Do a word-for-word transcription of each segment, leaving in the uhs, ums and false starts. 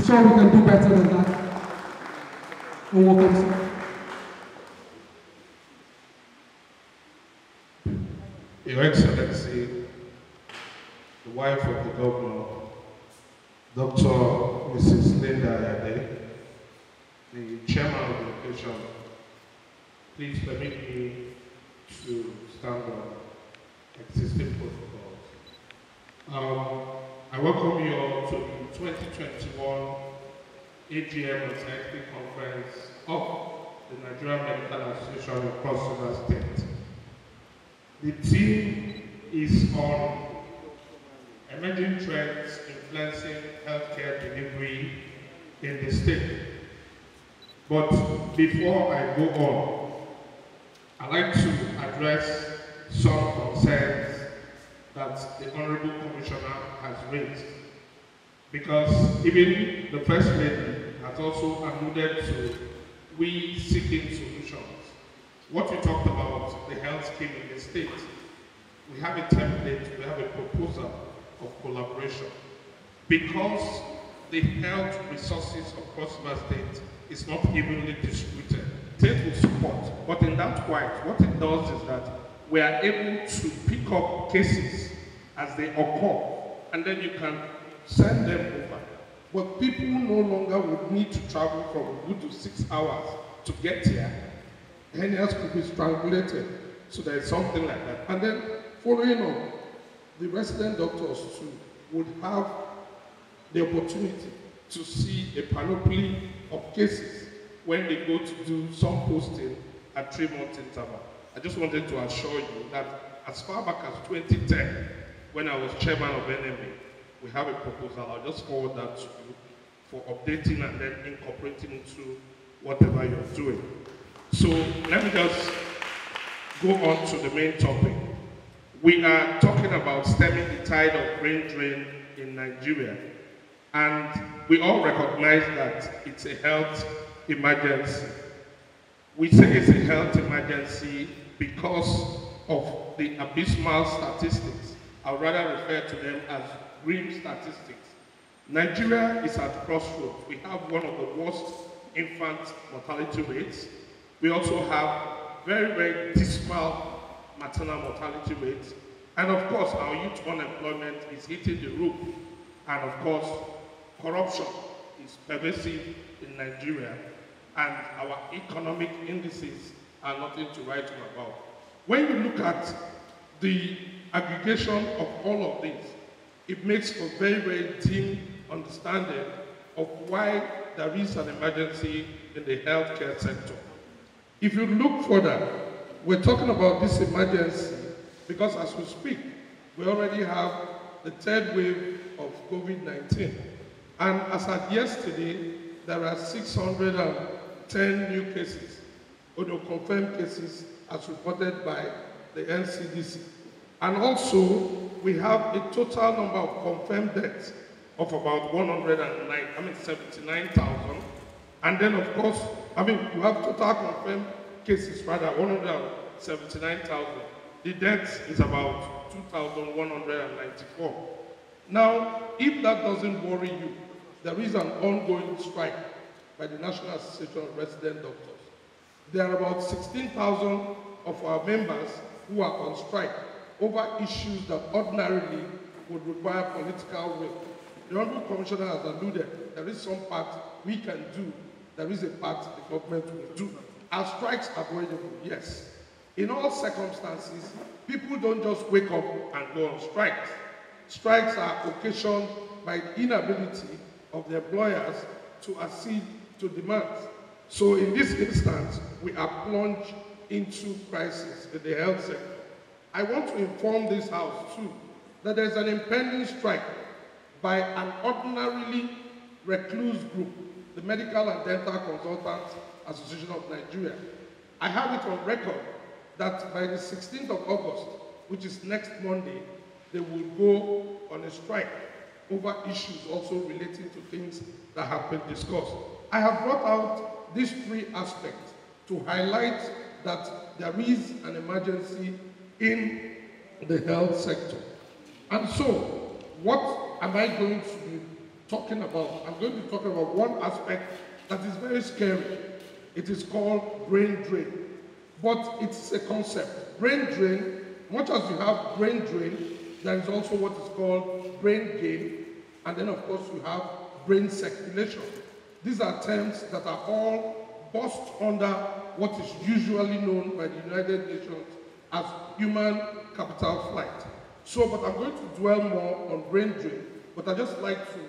sure we can do better than that. And welcome, sir. Your Excellency, the wife of the governor, Doctor Missus Linda Ayade, the chairman of the occasion, please permit me to stand on existing protocols. Um, I welcome you all to the twenty twenty-one A G M and Scientific Conference of the Nigerian Medical Association of Cross River State. The theme is on emerging trends influencing healthcare delivery in the state. But before I go on, I'd like to address some concerns that the Honorable Commissioner has raised. Because even the First Lady has also alluded to we seeking solutions. What we talked about, the health scheme in the state, we have a template, we have a proposal of collaboration. Because the health resources of Cross River State is not evenly distributed, state will support, but in that white, what it does is that we are able to pick up cases as they occur, and then you can send them over. But people no longer would need to travel from good to six hours to get here. Hernias could be strangulated, so there is something like that. And then, following on, the resident doctors too would have the opportunity to see a panoply of cases when they go to do some posting at three-month interval. I just wanted to assure you that as far back as twenty ten, when I was chairman of N M A, we have a proposal. I'll just forward that to you for updating and then incorporating into whatever you're doing. So let me just go on to the main topic. We are talking about stemming the tide of brain drain in Nigeria. And we all recognize that it's a health emergency. We say it's a health emergency because of the abysmal statistics. I would rather refer to them as grim statistics. Nigeria is at crossroads. We have one of the worst infant mortality rates. We also have very, very dismal maternal mortality rates. And of course, our youth unemployment is hitting the roof. And of course, corruption is pervasive in Nigeria. And our economic indices are nothing to write home about. When you look at the aggregation of all of this, it makes for very, very dim understanding of why there is an emergency in the healthcare sector. If you look further, we're talking about this emergency because as we speak, we already have the third wave of COVID nineteen. And as at yesterday, there are six hundred ten new cases, or no confirmed cases as reported by the N C D C. And also, we have a total number of confirmed deaths of about one hundred nine, I mean seventy-nine thousand. And then of course, I mean, you have total confirmed cases, rather, one hundred seventy-nine thousand. The deaths is about two thousand one hundred ninety-four. Now, if that doesn't worry you, there is an ongoing strike by the National Association of Resident Doctors. There are about sixteen thousand of our members who are on strike over issues that ordinarily would require political will. The Honorable Commissioner has alluded, there is some part we can do, there is a part the government will do. Are strikes avoidable? Yes. In all circumstances, people don't just wake up and go on strikes. Strikes are occasioned by the inability of the employers to accede to demands. So in this instance, we are plunged into crisis in the health sector. I want to inform this House too that there's an impending strike by an ordinarily recluse group, the Medical and Dental Consultants Association of Nigeria. I have it on record that by the sixteenth of August, which is next Monday, they will go on a strike over issues also relating to things that have been discussed. I have brought out these three aspects to highlight that there is an emergency in the health sector. And so, what am I going to be talking about, I'm going to be talking about one aspect that is very scary. It is called brain drain. But it's a concept. Brain drain, much as you have brain drain, there is also what is called brain gain, and then of course you have brain circulation. These are terms that are all bust under what is usually known by the United Nations as human capital flight. So, but I'm going to dwell more on brain drain, but I'd just like to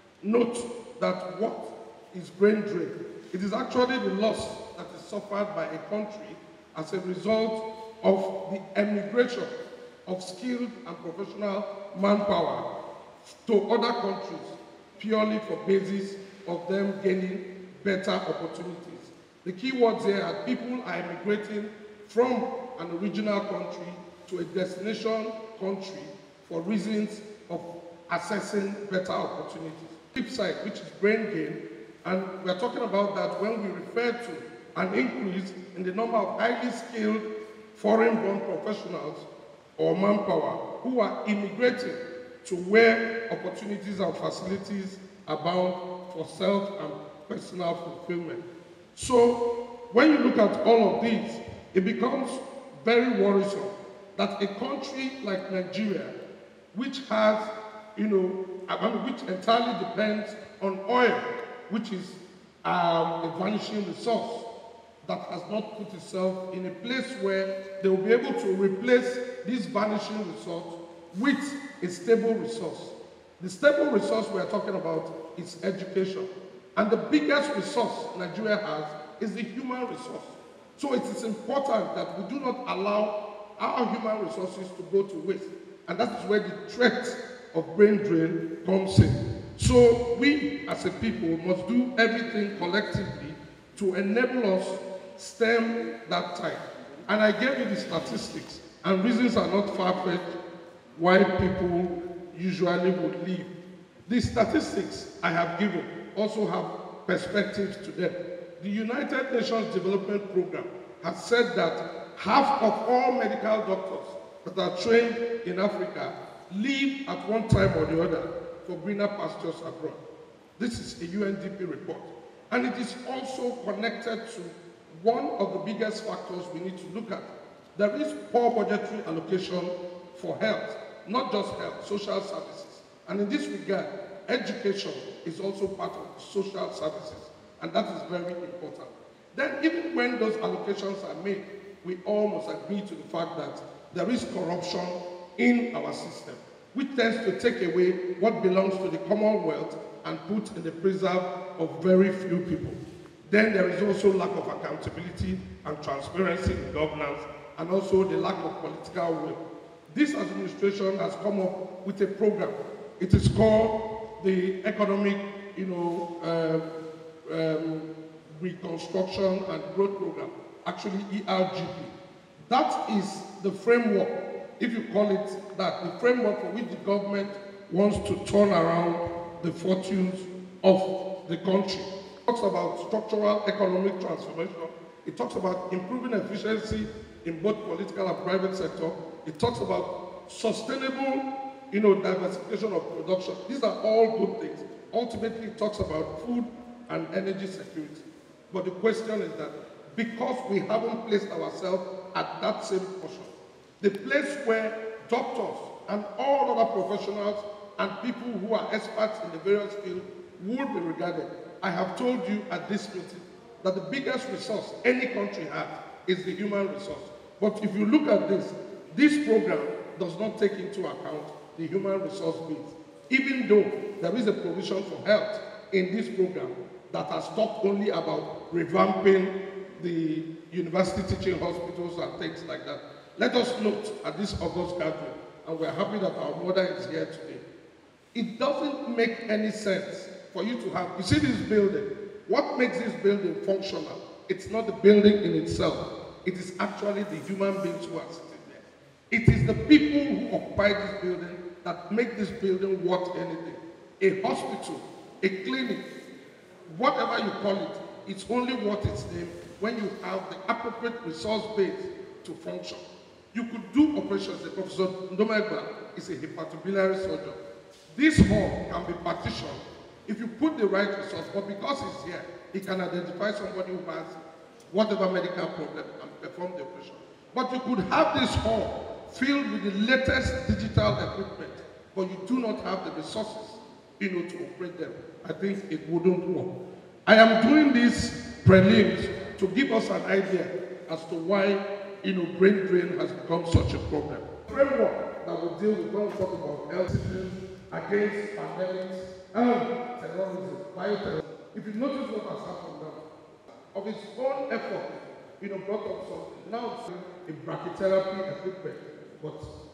note that what is brain drain? It is actually the loss that is suffered by a country as a result of the emigration of skilled and professional manpower to other countries purely for basis of them gaining better opportunities. The key words here are people are emigrating from an original country to a destination country for reasons of accessing better opportunities. Flip side, which is brain gain, and we're talking about that when we refer to an increase in the number of highly skilled foreign-born professionals or manpower who are immigrating to where opportunities and facilities abound for self and personal fulfillment. So when you look at all of these, it becomes very worrisome that a country like Nigeria, which has, you know, I mean, which entirely depends on oil, which is um, a vanishing resource, that has not put itself in a place where they will be able to replace this vanishing resource with a stable resource. The stable resource we are talking about is education. And the biggest resource Nigeria has is the human resource. So it is important that we do not allow our human resources to go to waste. And that is where the threat of brain drain comes in. So we as a people must do everything collectively to enable us stem that tide. And I gave you the statistics, and reasons are not far-fetched why people usually would leave. The statistics I have given also have perspectives to them. The United Nations Development Program has said that half of all medical doctors that are trained in Africa leave at one time or the other for greener pastures abroad. This is a U N D P report. And it is also connected to one of the biggest factors we need to look at. There is poor budgetary allocation for health, not just health, social services. And in this regard, education is also part of social services, and that is very important. Then even when those allocations are made, we all must agree to the fact that there is corruption in our system, which tends to take away what belongs to the Commonwealth and put in the preserve of very few people. Then there is also lack of accountability and transparency in governance, and also the lack of political will. This administration has come up with a program. It is called the Economic, you know, um, um, Reconstruction and Growth Program, actually E R G P. That is the framework, if you call it that, the framework for which the government wants to turn around the fortunes of the country. It talks about structural economic transformation. It talks about improving efficiency in both political and private sector. It talks about sustainable, you know, diversification of production. These are all good things. Ultimately, it talks about food and energy security. But the question is that because we haven't placed ourselves at that same portion, the place where doctors and all other professionals and people who are experts in the various fields will be regarded. I have told you at this meeting that the biggest resource any country has is the human resource. But if you look at this, this program does not take into account the human resource needs, even though there is a provision for health in this program that has talked only about revamping the university teaching hospitals and things like that. Let us note at this August gathering, and we're happy that our mother is here today, it doesn't make any sense for you to have, you see this building, what makes this building functional? It's not the building in itself, it is actually the human beings who are sitting there. It is the people who occupy this building that make this building worth anything. A hospital, a clinic, whatever you call it, it's only worth its name when you have the appropriate resource base to function. You could do operations. Professor Ndomegba is a hepatobiliary surgeon. This hall can be partitioned If you put the right resource, but because it's here, it can identify somebody who has whatever medical problem and perform the operation. But you could have this hall filled with the latest digital equipment, but you do not have the resources, you know, to operate them. I think it wouldn't work. I am doing these prelims to give us an idea as to why, you know, brain drain has become such a problem. Framework that will deal with when we talk about health systems against pandemics and terrorism, bioterrorism. If you notice what has happened now, of its own effort, you know, brought up something. Now it's a brachytherapy equipment, but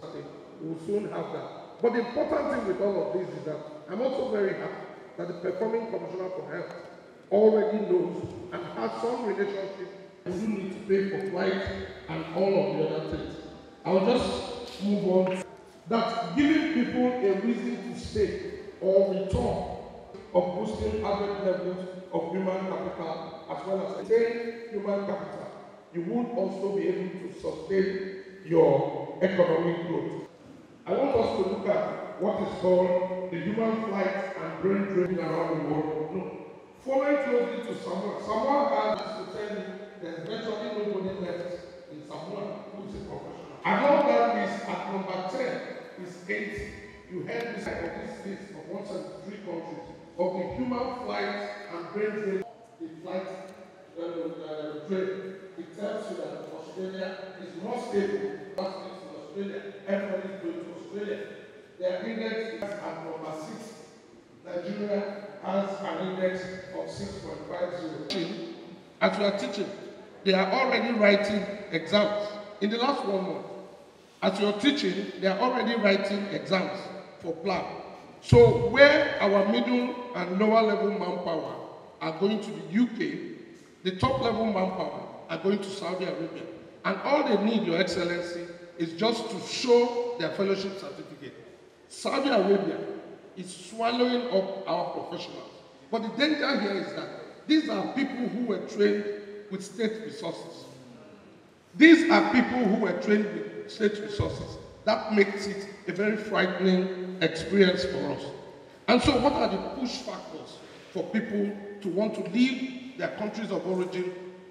we will soon have that. But the important thing with all of this is that I'm also very happy that the performing Commissioner for Health already knows and has some relationship. You need to pay for flight and all of the other things. I'll just move on. That giving people a reason to stay or return of boosting average levels of human capital as well as maintain human capital, you would also be able to sustain your economic growth. I want us to look at what is called the human flight and brain drain around the world. No. Following closely to Samoa, Samoa has to tell you there's virtually nobody left in Samoa who is a professional. Above that list, at number ten, is eight. You heard this of this list of one hundred seventy-three countries of the human flight and brain drain. The flight uh, uh, drain. It tells you that Australia is more stable. That's in Australia. Everybody is going to Australia. Their index is at number six. Nigeria has an index of six point five zero. As we are teaching, they are already writing exams. In the last one month, as you're teaching, they are already writing exams for plan. So where our middle and lower level manpower are going to the U K, the top level manpower are going to Saudi Arabia. And all they need, Your Excellency, is just to show their fellowship certificate. Saudi Arabia is swallowing up our professionals. But the danger here is that these are people who were trained with state resources. These are people who were trained with state resources. That makes it a very frightening experience for us. And so what are the push factors for people to want to leave their countries of origin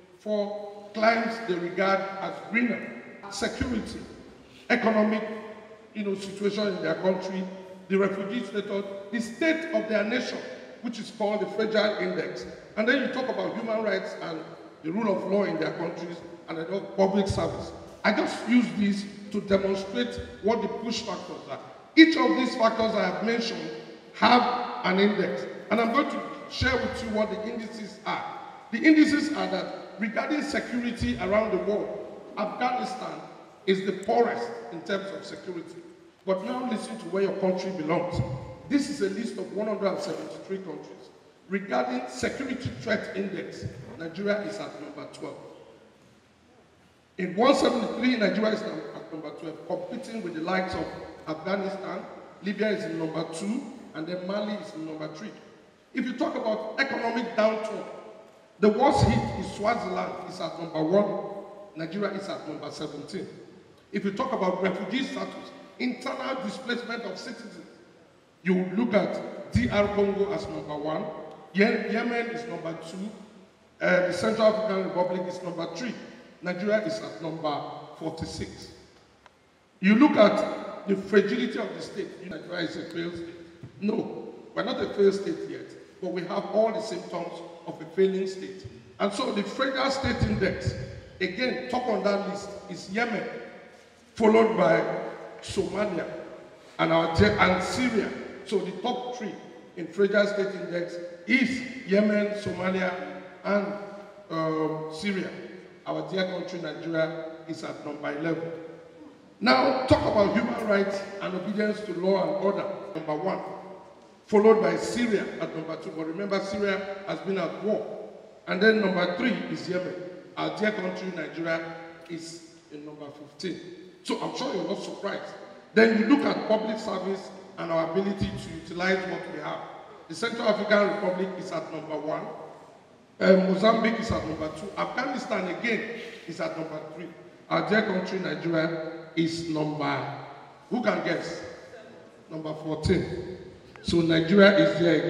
for climes they regard as greener? Security, economic, you know, situation in their country, the refugee status, the state of their nation, which is called the Fragile Index. And then you talk about human rights and the rule of law in their countries and the public service. I just use these to demonstrate what the push factors are. Each of these factors I have mentioned have an index. And I'm going to share with you what the indices are. The indices are that regarding security around the world, Afghanistan is the poorest in terms of security. But now listen to where your country belongs. This is a list of one hundred seventy-three countries. Regarding security threat index, Nigeria is at number twelve. In one seventy-three, Nigeria is at number twelve, competing with the likes of Afghanistan. Libya is in number two, and then Mali is in number three. If you talk about economic downturn, the worst hit is Swaziland, is at number one. Nigeria is at number seventeen. If you talk about refugee status, internal displacement of citizens, you look at D R Congo as number one, Yemen is number two, uh, the Central African Republic is number three, Nigeria is at number forty-six. You look at the fragility of the state, Nigeria is a failed state. No, we're not a failed state yet, but we have all the symptoms of a failing state. And so the Fragile State Index, again, top on that list is Yemen, followed by Somalia and, our, and Syria. So the top three in Fragile State Index is Yemen, Somalia, and um, Syria. Our dear country, Nigeria, is at number eleven. Now, talk about human rights and obedience to law and order, number one, followed by Syria at number two. But remember, Syria has been at war. And then number three is Yemen. Our dear country, Nigeria, is in number fifteen. So I'm sure you're not surprised. Then you look at public service and our ability to utilize what we have. The Central African Republic is at number one. Uh, Mozambique is at number two. Afghanistan, again, is at number three. Our dear country, Nigeria, is number, who can guess? Number fourteen. So Nigeria is there again.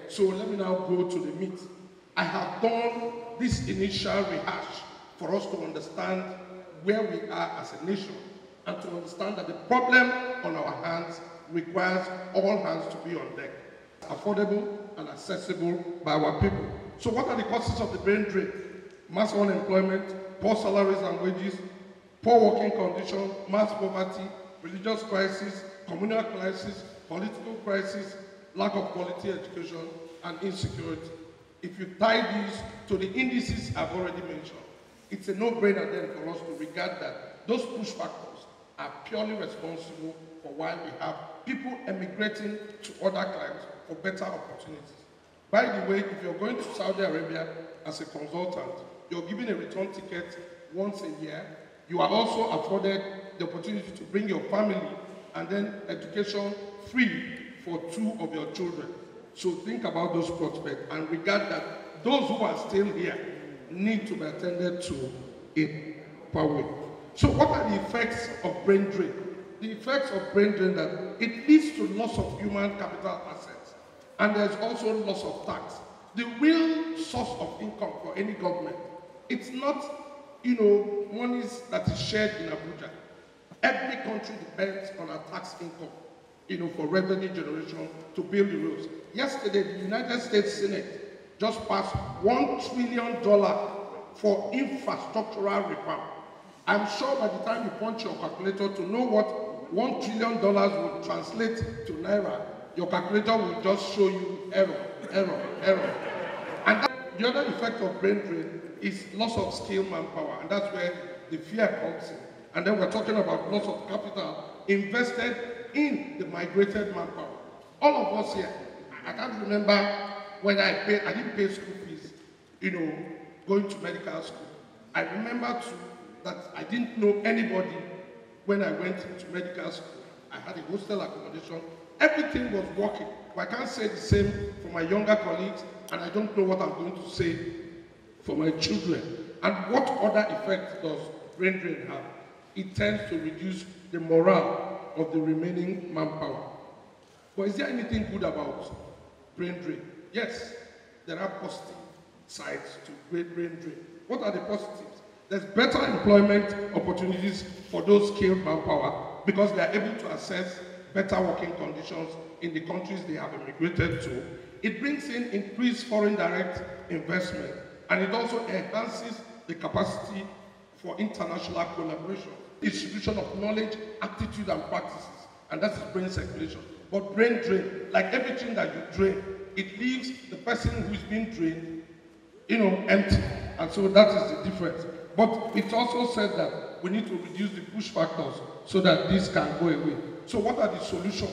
So let me now go to the meat. I have done this initial rehash for us to understand where we are as a nation and to understand that the problem on our hands requires all hands to be on deck. Affordable and accessible by our people. So what are the causes of the brain drain? Mass unemployment, poor salaries and wages, poor working conditions, mass poverty, religious crisis, communal crisis, political crisis, lack of quality education, and insecurity. If you tie these to the indices I've already mentioned, it's a no-brainer then for us to regard that those push factors are purely responsible for why we have people emigrating to other climes for better opportunities. By the way, if you're going to Saudi Arabia as a consultant, you're given a return ticket once a year. You are also afforded the opportunity to bring your family and then education free for two of your children. So think about those prospects and regard that those who are still here need to be attended to in per way. So what are the effects of brain drain? The effects of brain drain that it leads to loss of human capital assets, and there's also loss of tax. The real source of income for any government, it's not, you know, monies that is shared in Abuja. Every country depends on a tax income, you know, for revenue generation to build the roads. Yesterday, the United States Senate just passed one trillion dollars for infrastructural reform. I'm sure by the time you punch your calculator to know what one trillion dollars would translate to Naira, your calculator will just show you error, error, error. And that, the other effect of brain drain is loss of skilled manpower, and that's where the fear comes in. And then we're talking about loss of capital invested in the migrated manpower. All of us here, I can't remember when I paid, I didn't pay school fees, you know, going to medical school. I remember too that I didn't know anybody when I went to medical school. I had a hostel accommodation. Everything was working. But I can't say the same for my younger colleagues, and I don't know what I'm going to say for my children. And what other effect does brain drain have? It tends to reduce the morale of the remaining manpower. But is there anything good about brain drain? Yes, there are positive sides to brain drain. What are the positives? There's better employment opportunities for those skilled manpower because they are able to access better working conditions in the countries they have immigrated to. It brings in increased foreign direct investment, and it also enhances the capacity for international collaboration, distribution of knowledge, attitude, and practices, and that is brain circulation. But brain drain, like everything that you drain, it leaves the person who's been drained, you know, empty, and so that is the difference. But it also said that we need to reduce the push factors so that this can go away. So what are the solutions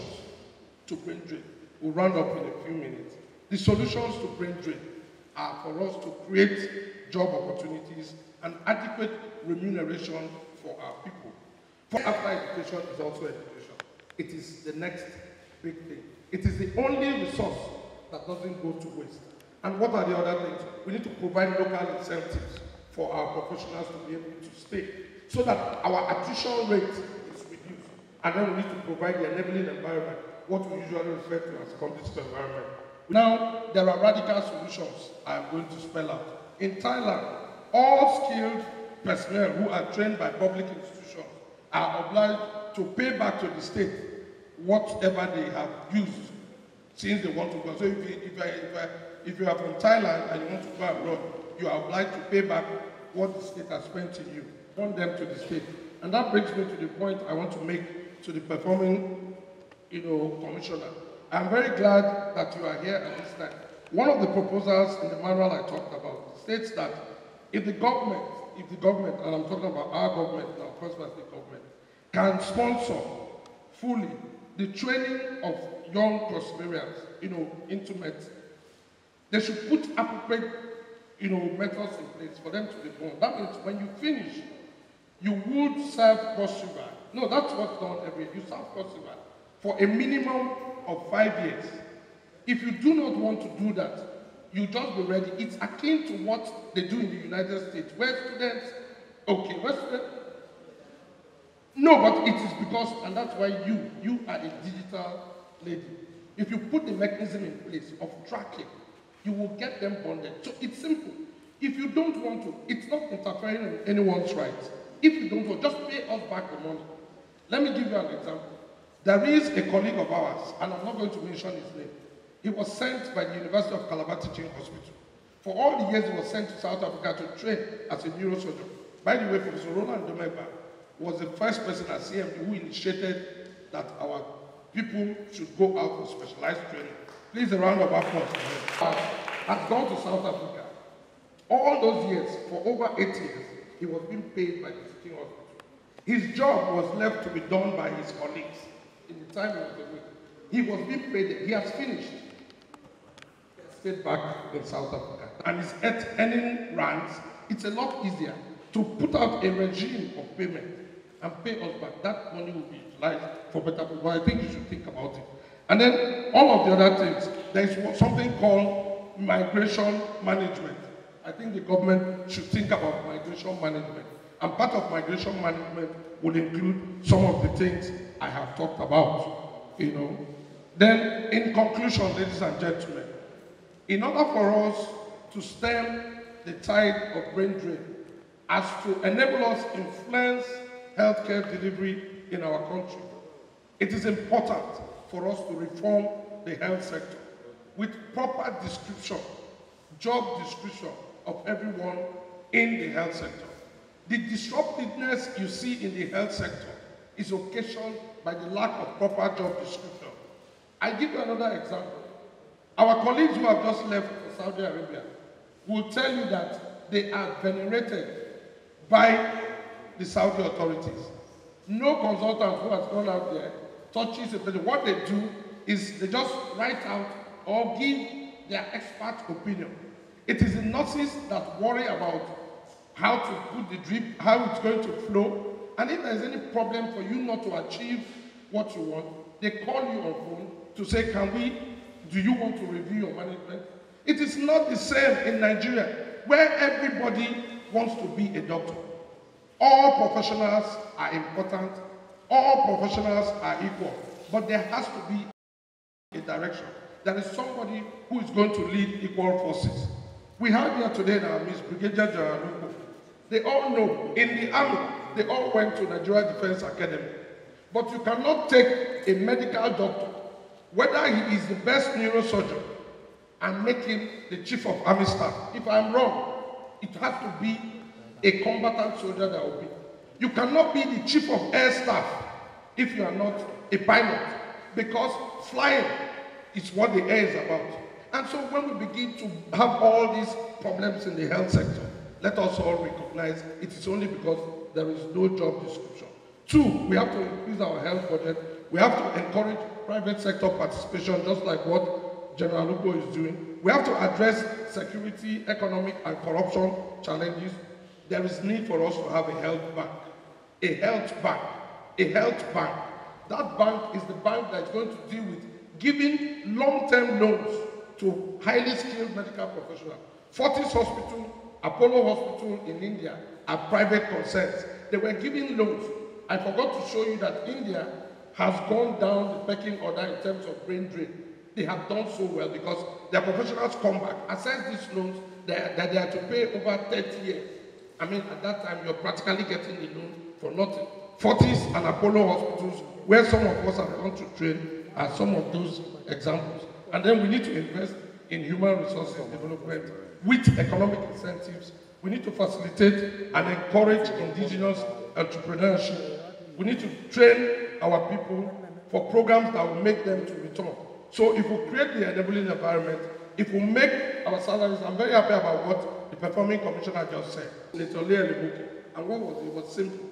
to brain drain? We'll round up in a few minutes. The solutions to brain drain are for us to create job opportunities and adequate remuneration for our people. For after education is also education. It is the next big thing. It is the only resource that doesn't go to waste. And what are the other things? We need to provide local incentives for our professionals to be able to stay so that our attrition rate is reduced. And then we need to provide the enabling environment, what we usually refer to as conducive environment. Now, there are radical solutions I am going to spell out. In Thailand, all skilled personnel who are trained by public institutions are obliged to pay back to the state whatever they have used since they want to go. So if you, if, I, if, I, if you are from Thailand and you want to go abroad, you are obliged to pay back what the state has spent in you, on them to the state. And that brings me to the point I want to make to the performing, you know, commissioner. I'm very glad that you are here at this time. One of the proposals in the manual I talked about states that if the government, if the government, and I'm talking about our government now, first state government, can sponsor fully the training of young Prosperans, you know, into medicine, they should put appropriate, you know, methods in place for them to be born. That means when you finish, you would serve Cross River. No, that's what's done every year. You serve Cross River for a minimum of five years. If you do not want to do that, you just be ready. It's akin to what they do in the United States, where students, okay, where students, no, but it is because, and that's why you, you are a digital lady. If you put the mechanism in place of tracking, you will get them bonded. So it's simple. If you don't want to, it's not interfering in anyone's rights. If you don't want, just pay us back the money. Let me give you an example. There is a colleague of ours, and I'm not going to mention his name. He was sent by the University of Calabar Teaching Hospital. For all the years he was sent to South Africa to train as a neurosurgeon. By the way, Professor Roland Domeba was the first person at C M D who initiated that our people should go out for specialized training. Please, a round of applause for him. Has gone to South Africa. All those years, for over eight years, he was being paid by the teaching hospital. His job was left to be done by his colleagues in the time he was away. He was being paid. He has finished. He has stayed back in South Africa. And his earning ranks, it's a lot easier to put out a regime of payment and pay us back. That money will be utilized for better people. I think you should think about it. And then all of the other things, there is something called migration management. I think the government should think about migration management. And part of migration management would include some of the things I have talked about, you know. Then, in conclusion, ladies and gentlemen, in order for us to stem the tide of brain drain, as to enable us to influence healthcare delivery in our country, it is important for us to reform the health sector with proper description, job description of everyone in the health sector. The disruptiveness you see in the health sector is occasioned by the lack of proper job description. I give you another example. Our colleagues who have just left for Saudi Arabia will tell you that they are venerated by the Saudi authorities. No consultant who has gone out there touches it, but what they do is they just write out or give their expert opinion. It is the nurses that worry about how to put the drip, how it's going to flow, and if there's any problem for you not to achieve what you want, they call you on phone to say, can we, do you want to review your management? It is not the same in Nigeria, where everybody wants to be a doctor. All professionals are important, all professionals are equal, but there has to be a direction. There is somebody who is going to lead equal forces. We have here today now Miz Brigadier General Luko. They all know, in the army, they all went to Nigeria Defense Academy. But you cannot take a medical doctor, whether he is the best neurosurgeon, and make him the chief of army staff. If I'm wrong, it has to be a combatant soldier that will be. You cannot be the chief of air staff if you are not a pilot, because flying is what the air is about. And so when we begin to have all these problems in the health sector, let us all recognize it is only because there is no job description. Two, we have to increase our health budget. We have to encourage private sector participation, just like what General Luko is doing. We have to address security, economic, and corruption challenges. There is need for us to have a health bank. A health bank. A health bank. That bank is the bank that is going to deal with giving long-term loans to highly skilled medical professionals. Fortis Hospital, Apollo Hospital in India are private concerns. They were giving loans. I forgot to show you that India has gone down the pecking order in terms of brain drain. They have done so well because their professionals come back, assess these loans that they are to pay over thirty years. I mean, at that time, you're practically getting the loan for nothing. Fortis and Apollo hospitals, where some of us have gone to train, are some of those examples. And then we need to invest in human resources development with economic incentives. We need to facilitate and encourage indigenous entrepreneurship. We need to train our people for programs that will make them to return. So if we create the enabling environment, if we make our salaries, I'm very happy about what the performing commissioner just said. And what was it? It was simple.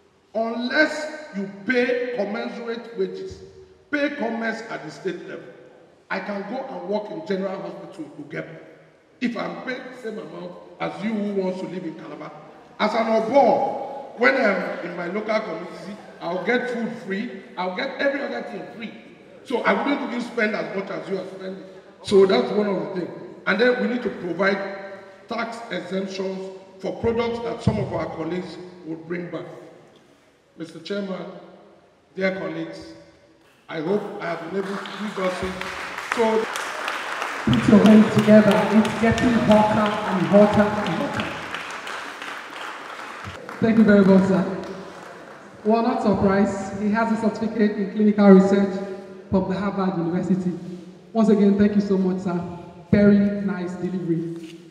Unless you pay commensurate wages, pay comments at the state level, I can go and work in General Hospital together. If I'm paid the same amount as you who wants to live in Calabar. As an obor, when I'm in my local community, I'll get food free, I'll get every other thing free. So I wouldn't even spend as much as you are spending. So that's one of the things. And then we need to provide tax exemptions for products that some of our colleagues would bring back. Mister Chairman, dear colleagues, I hope I have been able to give us it. So, put your hands together. It's getting hotter and hotter and hotter. Thank you very much, sir. Well, not surprised. He has a certificate in clinical research from the Harvard University. Once again, thank you so much, sir. Very nice delivery.